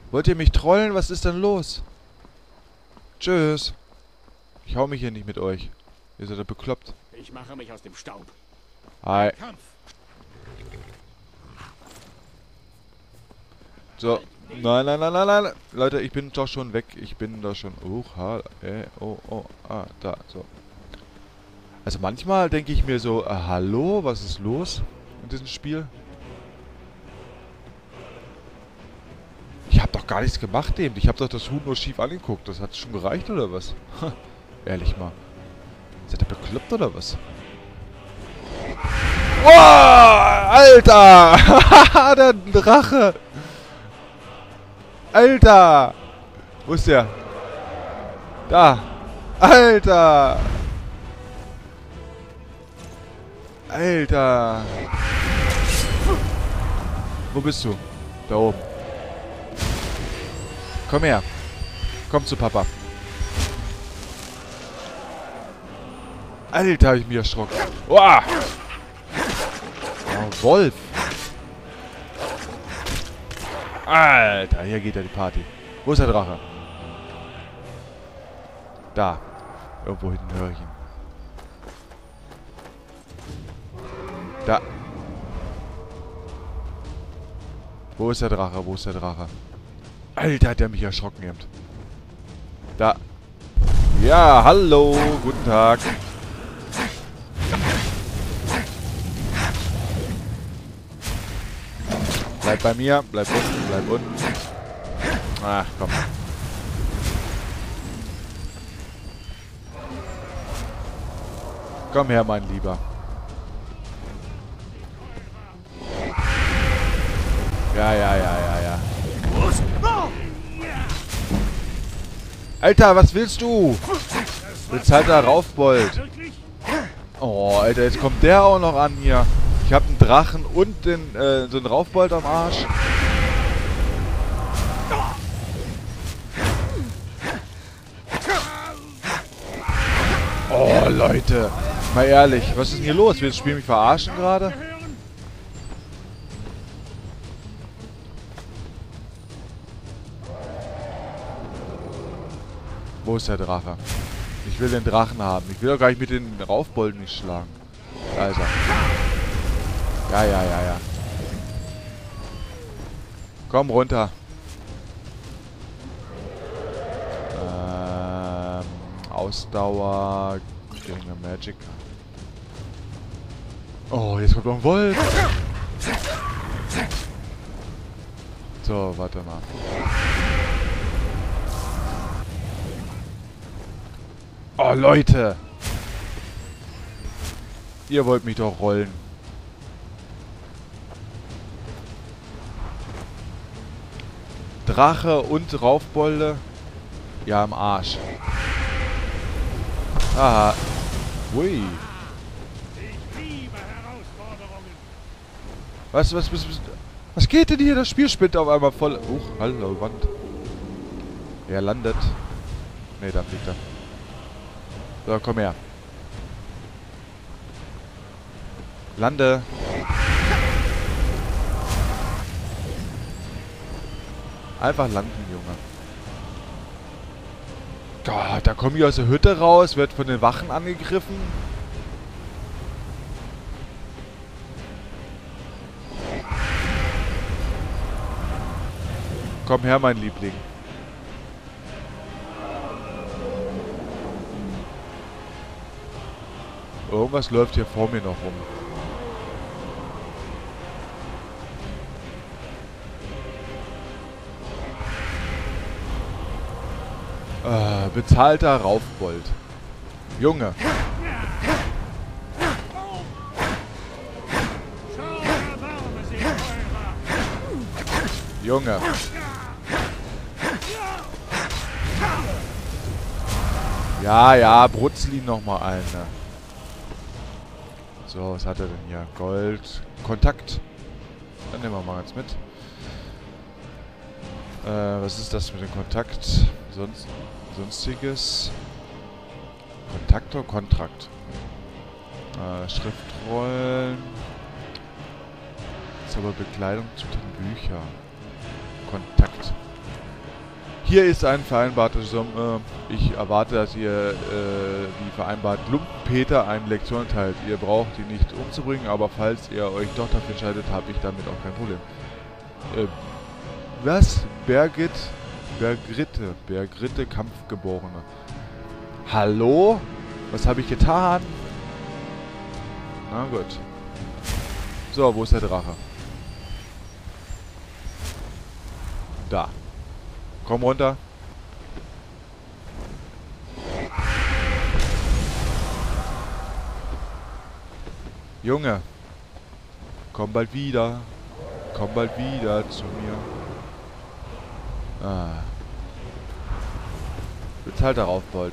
Wollt ihr mich trollen? Was ist denn los? Tschüss. Ich hau mich hier nicht mit euch. Ihr seid doch bekloppt. Ich mache mich aus dem Staub. Hi. Kampf. So. Nein, nein, nein, nein, nein. Leute, ich bin doch schon weg. Ich bin da schon... da, so. Also manchmal denke ich mir so, hallo, was ist los in diesem Spiel? Ich habe doch gar nichts gemacht eben. Ich habe doch das Huhn nur schief angeguckt. Das hat schon gereicht, oder was? Ehrlich mal. Seid ihr bekloppt, oder was? Wow, Alter! Der Drache! Alter! Wo ist der? Da! Alter! Alter! Wo bist du? Da oben. Komm her. Komm zu Papa. Alter, hab ich mich erschrocken. Uah! Oh, Wolf! Alter, hier geht ja die Party. Wo ist der Drache? Da. Irgendwo hinten höre ich ihn. Da. Wo ist der Drache? Wo ist der Drache? Alter, hat der mich erschrocken eben. Da. Ja, hallo. Guten Tag. Bleib bei mir. Bleib unten. Bleib unten. Ach, komm. Komm her, mein Lieber. Ja. Alter, was willst du? Willst halt da raufbold. Oh, Alter, jetzt kommt der auch noch an hier. Ich hab einen Drachen und den, so einen Raufbold am Arsch. Oh, Leute. Mal ehrlich, was ist denn hier los? Willst du das Spiel mich verarschen gerade? Wo ist der Drache? Ich will den Drachen haben. Ich will doch gar nicht mit den Raufbolden nicht schlagen. Da ist er. Ja. Komm runter. Ausdauer. Geringe Magic. Oh, jetzt kommt noch ein Wolf. So, warte mal. Oh, Leute! Ihr wollt mich doch rollen. Drache und Raufbolde? Ja, im Arsch. Aha. Ui. Was geht denn hier? Das Spiel spinnt auf einmal voll. Hallo, Wand. Er landet. Ne, da fliegt er. So, komm her. Lande. Einfach landen, Junge. Gott, da komme ich aus der Hütte raus, wird von den Wachen angegriffen. Komm her, mein Liebling. Irgendwas läuft hier vor mir noch rum. Bezahlter Raufbold. Junge. Junge. Ja, brutzel ihn nochmal ein. Ne? So, was hat er denn hier? Gold. Kontakt. Dann nehmen wir mal ganz mit. Was ist das mit dem Kontakt? Sonstiges. Kontakt oder Kontrakt? Schriftrollen. Zauberbekleidung zu den Büchern. Kontakt. Hier ist eine vereinbarte Summe. Ich erwarte, dass ihr, wie vereinbart, Lumpenpeter eine Lektion erteilt. Ihr braucht ihn nicht umzubringen, aber falls ihr euch doch dafür entscheidet, habe ich damit auch kein Problem. Was? Bergritte, Kampfgeborene. Hallo? Was habe ich getan? Na gut. So, wo ist der Drache? Da. Komm runter. Junge. Komm bald wieder. Komm bald wieder zu mir. Ah. Jetzt halt darauf, Bolt.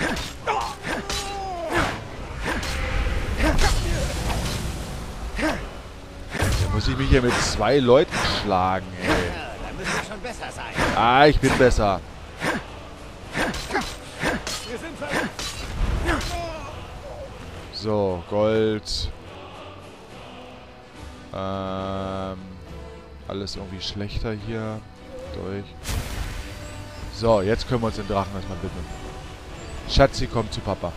Da muss ich mich hier mit 2 Leuten schlagen, ey. Da müssen wir schon besser sein. Ah, ich bin besser. Wir sind verletzt. So, Gold. Alles irgendwie schlechter hier. Durch. So, jetzt können wir uns den Drachen erstmal widmen. Schatzi, komm zu Papa.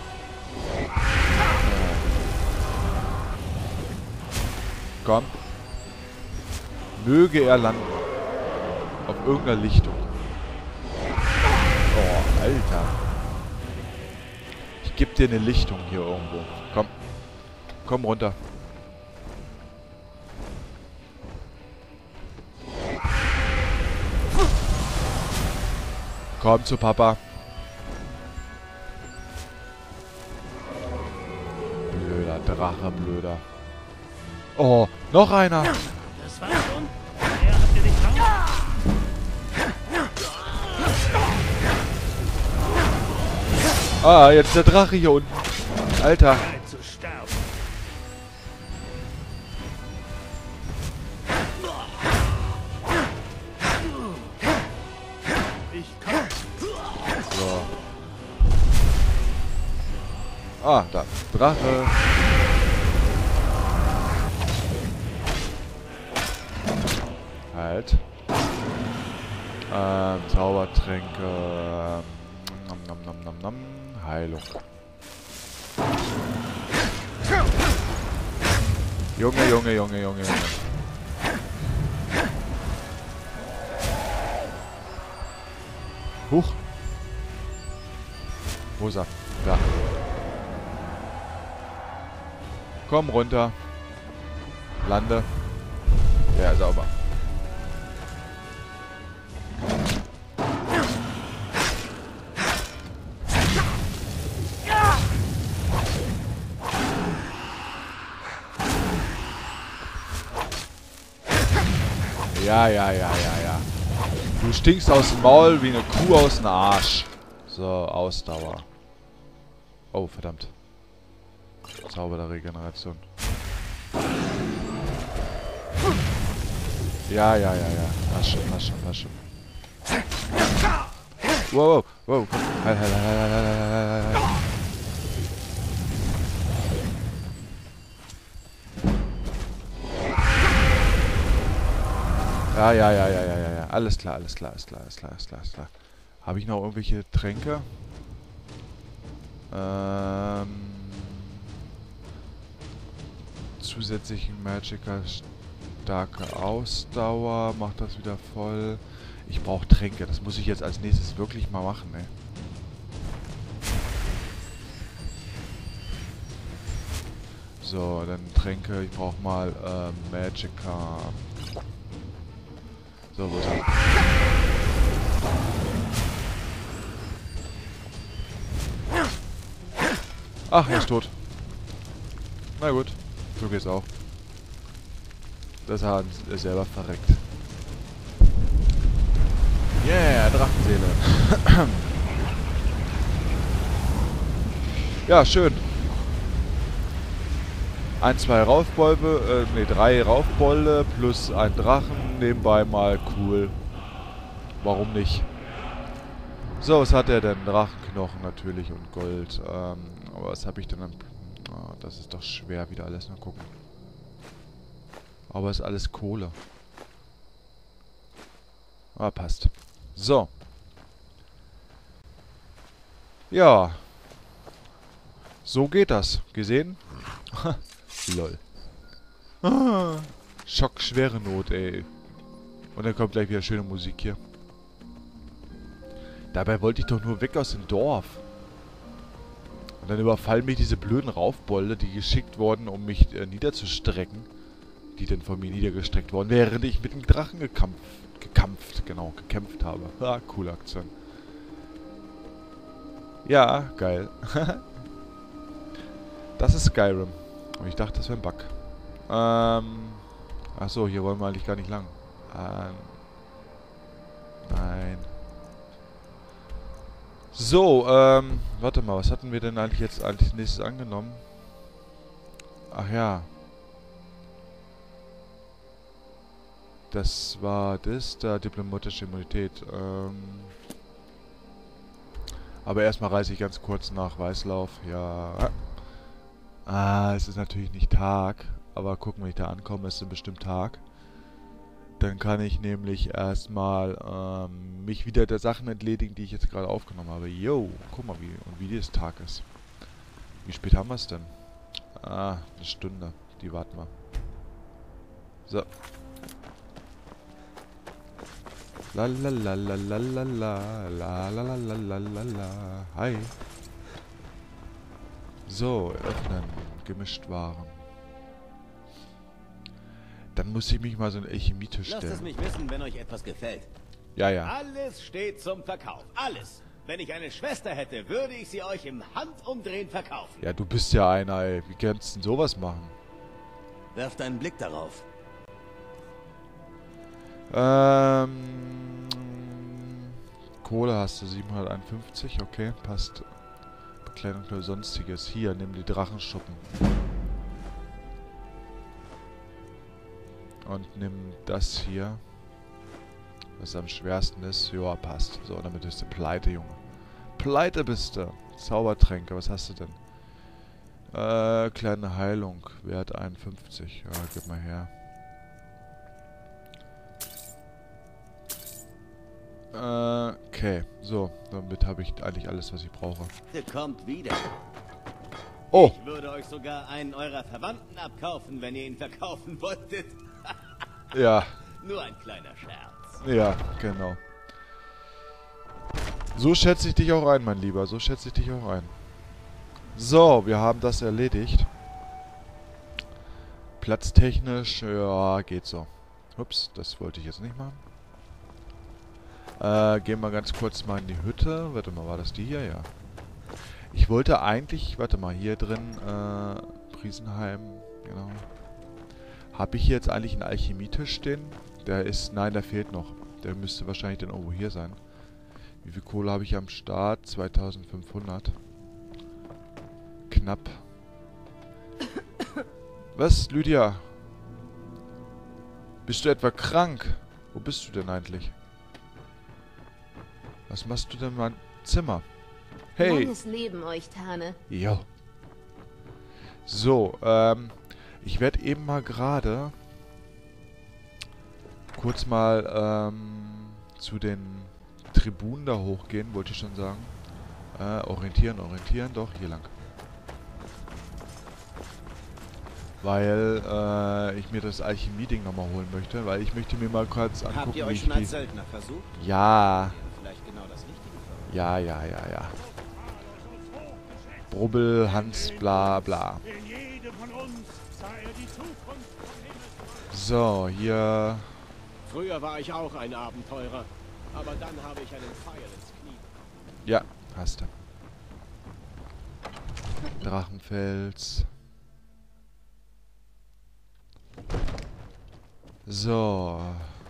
Komm. Möge er landen. Auf irgendeiner Lichtung. Oh, Alter. Ich geb dir eine Lichtung hier irgendwo. Komm. Komm runter. Komm zu Papa. Blöder Drache, blöder. Oh, noch einer. Das war's schon. Er hat dir nicht drauf. Ah, jetzt der Drache hier unten. Alter. Bereit zu sterben. Ich komm. So. Ah, da. Drache. Halt. Zaubertränke. Nom, nom, nom, nom, nom. Heilung. Junge, Junge, Junge, Junge, Junge. Huch. Wo ist er? Da. Komm runter. Lande. Ja, sauber. Ja, ja, ja, ja, ja. Du stinkst aus dem Maul wie eine Kuh aus dem Arsch. So, Ausdauer. Oh, verdammt. Zauber der Regeneration. Ja, ja, ja, ja. Passt schon, passt schon, passt schon. Wow, wow, wow. Heil, heil, heil, heil, heil, heil, heil, heil. Ja, ja, ja, ja, ja, ja, ja. Alles klar, alles klar, alles klar, alles klar, alles klar, alles klar. Habe ich noch irgendwelche Tränke? Zusätzlichen Magiker starke Ausdauer. Macht das wieder voll. Ich brauche Tränke. Das muss ich jetzt als nächstes wirklich mal machen, ey. So, dann Tränke. Ich brauche mal Magica. So, wo ist er? Ach, er ist tot. Na gut, so geht's auch. Das hat er selber verreckt. Yeah, Drachenseele. Ja, schön. 1, 2 Raufbolde, ne, 3 Raufbolde plus ein Drachen. Nebenbei mal cool. Warum nicht? So, was hat er denn? Drachenknochen natürlich und Gold. Aber was habe ich denn dann? Oh, das ist doch schwer wieder alles. Mal gucken. Aber ist alles Kohle. Ah, passt. So. Ja. So geht das. Gesehen? Lol. Ah, Schock, schwere Not, ey. Und dann kommt gleich wieder schöne Musik hier. Dabei wollte ich doch nur weg aus dem Dorf. Und dann überfallen mich diese blöden Raufbolde, die geschickt wurden, um mich niederzustrecken. Die dann von mir niedergestreckt wurden, während ich mit dem Drachen gekämpft habe. Ah, coole Aktion. Ja, geil. Das ist Skyrim. Und ich dachte, das wäre ein Bug. Achso, hier wollen wir eigentlich gar nicht lang. Nein. So, warte mal, was hatten wir denn eigentlich jetzt als nächstes angenommen? Ach ja. Das war das, da diplomatische Immunität. Aber erstmal reise ich ganz kurz nach Weißlauf. Ja. Es ist natürlich nicht Tag. Aber gucken, wenn ich da ankomme, ist es bestimmt Tag. Dann kann ich nämlich erstmal mich wieder der Sachen entledigen, die ich jetzt gerade aufgenommen habe. Yo, guck mal, wie das Tag ist. Wie spät haben wir es denn? Eine Stunde. Die warten wir. So. La la la la la la la la la la la la la la. Hi. So, öffnen. Gemischt Waren. Dann muss ich mich mal so einen Alchemietisch stellen. Lasst es mich wissen, wenn euch etwas gefällt. Ja, ja. Alles steht zum Verkauf. Alles. Wenn ich eine Schwester hätte, würde ich sie euch im Handumdrehen verkaufen. Ja, du bist ja einer, ey. Wie kannst du denn sowas machen? Werft einen Blick darauf. Kohle hast du 751, okay, passt. Bekleidung oder sonstiges. Hier, nimm die Drachenschuppen. Und nimm das hier. Was am schwersten ist. Joa, passt. So, damit bist du pleite, Junge. Pleite bist du. Zaubertränke, was hast du denn? Kleine Heilung. Wert 51. Ja, gib mal her. Okay, so, damit habe ich eigentlich alles, was ich brauche. Ihr kommt wieder. Oh! Ich würde euch sogar einen eurer Verwandten abkaufen, wenn ihr ihn verkaufen wolltet. Ja, Nur ein kleiner Scherz. ja, genau. So schätze ich dich auch ein, mein Lieber, so schätze ich dich auch ein. So, wir haben das erledigt. Platztechnisch, ja, geht so. Ups, das wollte ich jetzt nicht machen. Gehen wir ganz kurz mal in die Hütte. Warte mal, war das die hier? Ja. Ich wollte eigentlich... Warte mal, hier drin... Priesenheim, genau. Habe ich hier jetzt eigentlich einen Alchemietisch stehen? Der ist... Nein, der fehlt noch. Der müsste wahrscheinlich dann irgendwo hier sein. Wie viel Kohle habe ich am Start? 2500. Knapp. Was, Lydia? Bist du etwa krank? Wo bist du denn eigentlich? Was machst du denn in meinem Zimmer? Hey! Langes Leben euch, Tane. Jo. So, ich werde eben mal gerade kurz mal zu den Tribunen da hochgehen, wollte ich schon sagen. Orientieren, doch, hier lang. Weil ich mir das Alchemie-Ding nochmal holen möchte, weil ich möchte mir mal kurz angucken, Habt ihr wie euch ich schon die... als Söldner versucht? Ja, Vielleicht genau das Richtige für euch. ja. Brubbel, Hans, bla bla. In jedem von uns sah er die Zukunft vom Himmel. So, hier... Früher war ich auch ein Abenteurer, aber dann habe ich einen Pfeil ins Knie. Ja, hast du. Drachenfels. So.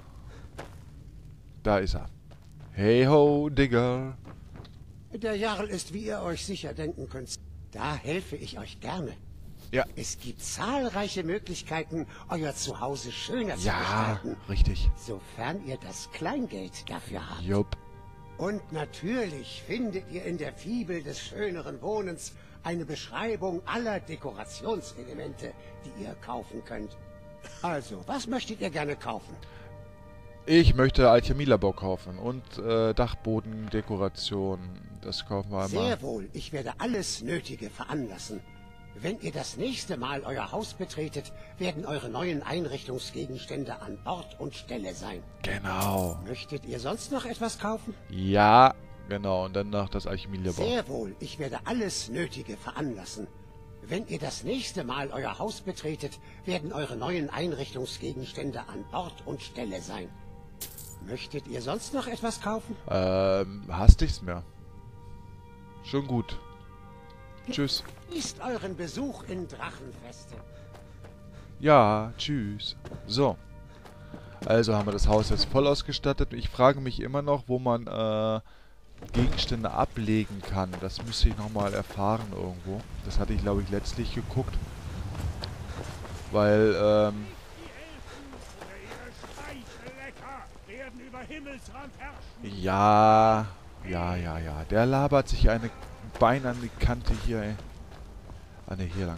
Da ist er. Hey ho, Digger. Der Jarl ist, wie ihr euch sicher denken könnt. Da helfe ich euch gerne. Ja. Es gibt zahlreiche Möglichkeiten, euer Zuhause schöner zu Ja, gestalten, richtig. sofern ihr das Kleingeld dafür habt. Jupp. Und natürlich findet ihr in der Fibel des schöneren Wohnens eine Beschreibung aller Dekorationselemente, die ihr kaufen könnt. Also, was möchtet ihr gerne kaufen? Ich möchte Alchemielabor kaufen und Dachbodendekoration, Das kaufen wir einmal. Sehr wohl, ich werde alles Nötige veranlassen. Wenn ihr das nächste Mal euer Haus betretet, werden eure neuen Einrichtungsgegenstände an Ort und Stelle sein. Genau. Möchtet ihr sonst noch etwas kaufen? Ja, genau. Und dann noch das Alchemielabor. Sehr wohl, ich werde alles Nötige veranlassen. Wenn ihr das nächste Mal euer Haus betretet, werden eure neuen Einrichtungsgegenstände an Ort und Stelle sein. Möchtet ihr sonst noch etwas kaufen? Hast nichts mehr. Schon gut. Tschüss. Genießt euren Besuch in Drachenfeste. Ja, tschüss. So. Also haben wir das Haus jetzt voll ausgestattet. Ich frage mich immer noch, wo man Gegenstände ablegen kann. Das müsste ich nochmal erfahren irgendwo. Das hatte ich, glaube ich, letztlich geguckt. Weil, Die Elfen oder ihre Speichellecker werden über Himmelsrand herrschen. ja. Der labert sich eine Bein an die Kante hier, ey. Ah, ne, hier lang.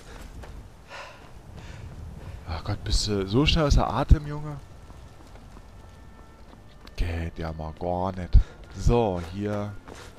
Ach Gott, bist du so schnell außer Atem, Junge? Geht ja mal gar nicht. So, hier